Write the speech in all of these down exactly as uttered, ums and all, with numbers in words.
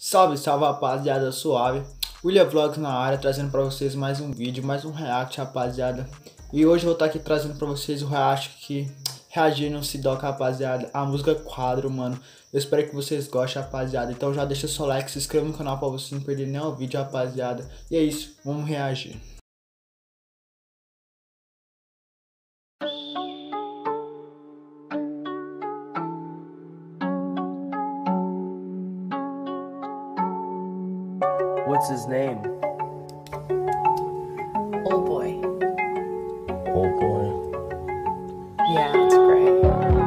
Salve, salve rapaziada, suave. William Vlogs na área, trazendo pra vocês mais um vídeo, mais um react, rapaziada. E hoje eu vou estar aqui trazendo pra vocês o react que reagir no Sidoca, rapaziada. A música Quadro, mano. Eu espero que vocês gostem, rapaziada. Então já deixa seu like, se inscreva no canal pra você não perder nenhum vídeo, rapaziada. E é isso, vamos reagir. What's his name? Old boy. Old boy. Yeah, that's great.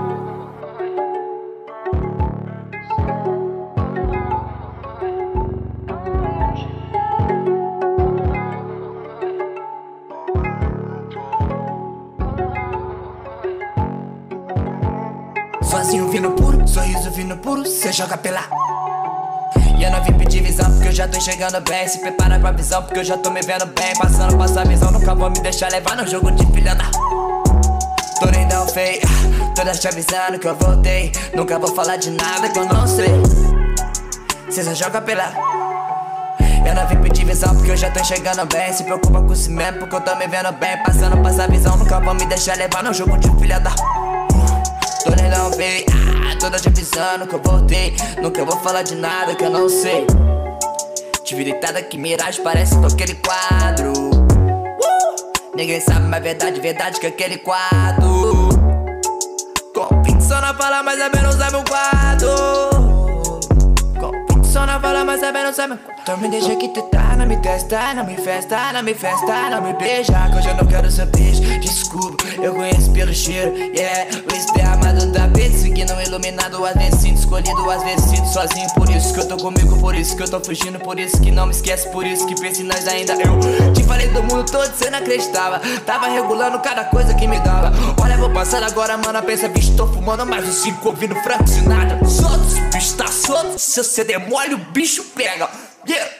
Sozinho vindo puro, sorriso vindo puro, cê joga pela. E eu não vim pedir visão porque eu já tô enxergando bem. Se prepara pra visão porque eu já tô me vendo bem. Passando pra essa visão, nunca vou me deixar levar no jogo de filha da. Tô lindão feio, todas te avisando que eu voltei. Nunca vou falar de nada que eu não sei. Cê só joga pela. Eu não vim pedir visão porque eu já tô enxergando bem. Se preocupa com si mesmo porque eu tô me vendo bem. Passando pra essa visão, nunca vou me deixar levar no jogo de filha da. Tô lindão feio, toda te avisando que eu voltei. Nunca vou falar de nada que eu não sei. Tive deitada que miragem parece com aquele quadro. uh! Ninguém sabe, mas verdade, verdade que aquele quadro. Convicção na fala, mas é menos sabe um quadro. Convicção na fala, mas é menos sabe um quadro. Então me deixa que tu tá, não me testa, não me festa, não me festa, não me beija. Que hoje eu não quero seu beijo, desculpa, eu conheço pelo cheiro. Yeah, o esderramado da vez, seguindo iluminado. Às vezes sinto escolhido, às vezes sinto sozinho. Por isso que eu tô comigo, por isso que eu tô fugindo. Por isso que não me esquece, por isso que pensa em nós ainda. Eu te falei do mundo todo, cê não acreditava. Tava regulando cada coisa que me dava. Olha, vou passar agora, mano, pensa, bicho, tô fumando mais um cinco ouvindo Frank Sinatra. Solto, o bicho tá solto, se você demole o bicho pega. Yeah.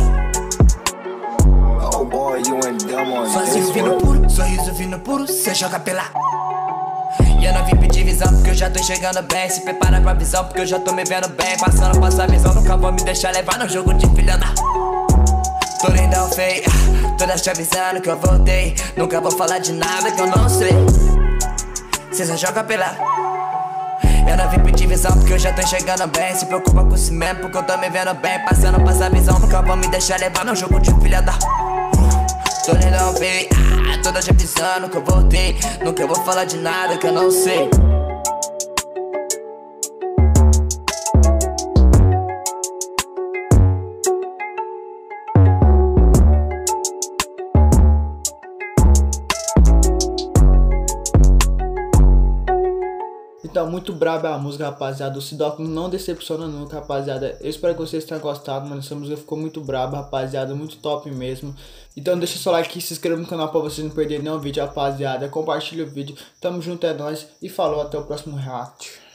Oh boy, you ain't dumb on Sozinho this vindo one. puro, sorriso vindo puro, cê joga pela. E eu não vim pedir visão porque eu já tô enxergando bem. Se prepara pra visão porque eu já tô me vendo bem. Passando pra essa visão, nunca vou me deixar levar no jogo de filha da. Tô lindão feio, todas te avisando que eu voltei. Nunca vou falar de nada que eu não sei. Cê só joga pela. Eu não vim pedir visão porque eu já tô enxergando bem. Se preocupa com si mesmo porque eu tô me vendo bem. Passando pra essa visão, nunca vou me deixar levar no jogo de filha da. Tô lindão feio, toda te avisando que eu voltei. Nunca vou falar de nada que eu não sei. Então, muito braba a música, rapaziada. O Sidoca não decepciona nunca, rapaziada. Eu espero que vocês tenham gostado, mano. Essa música ficou muito braba, rapaziada. Muito top mesmo. Então, deixa seu like e se inscreva no canal pra vocês não perderem nenhum vídeo, rapaziada. Compartilha o vídeo. Tamo junto, é nóis. E falou, até o próximo react.